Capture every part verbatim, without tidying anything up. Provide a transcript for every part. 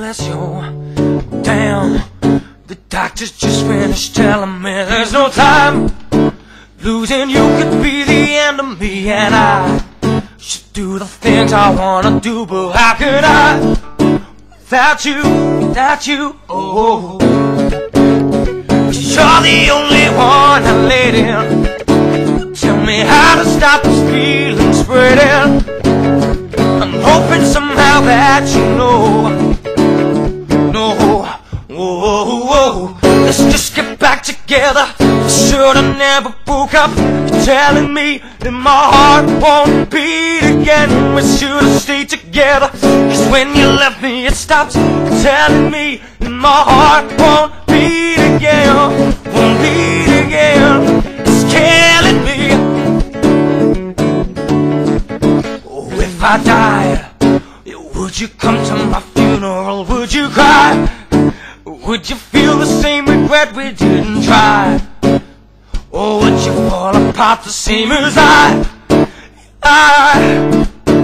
let's go. Damn, the doctor's just finished telling me there's no time. Losing you could be the end of me, and I should do the things I wanna do, but how could I without you, without you? Oh, you're the only one I let in. Tell me how to stop this feeling spreading. I'm hoping somehow that you know. No, whoa, whoa, let's just get back together. Should've never broke up. You're telling me that my heart won't beat again. We should've stayed together, 'cause when you left me it stopped. You're telling me that my heart won't beat again. Won't beat again. It's killing me. Oh, if I died, would you come to my funeral? Would you cry? Would you feel the same regret we didn't try? Or would you fall apart the same as I? I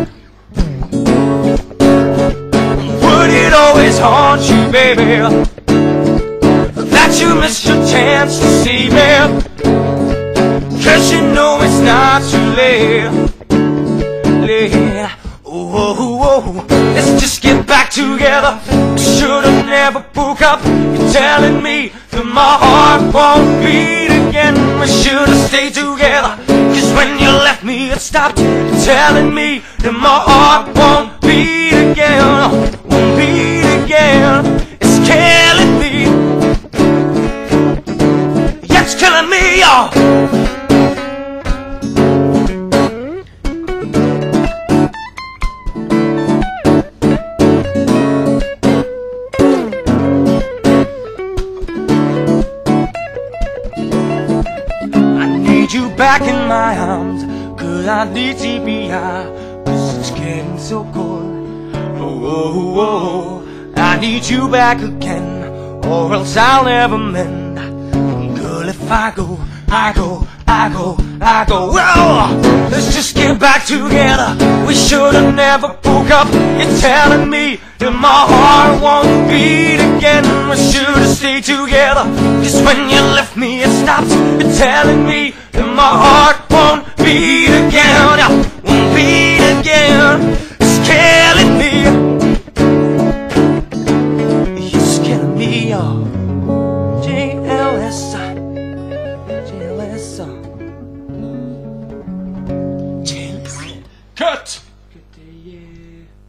would it always haunt you, baby, that you missed your chance to see me? 'Cause you know it's not too late, late. Oh, oh, oh, let's just get back together. Should've never broke up. You're telling me that my heart won't beat again. We should've stayed together, 'cause when you left me it stopped. You're telling me that my heart won't beat again. Won't beat again. It's killing me. Yeah, it's killing me, y'all. You back in my arms, 'cause I need T B I, 'cause it's getting so cold. Oh, oh, oh, I need you back again, or else I'll never mend. Girl, if I go, I go, I go, I go. Well, let's just get back together. We should've never broke up. You're telling me that my heart won't beat again. We should've stayed together, 'cause when you left me it stopped. You're telling me that my heart won't beat again. Won't beat again. It's killing me. It's killing me, y'all. J L S, J L S, J L S. Cut! Good day, yeah.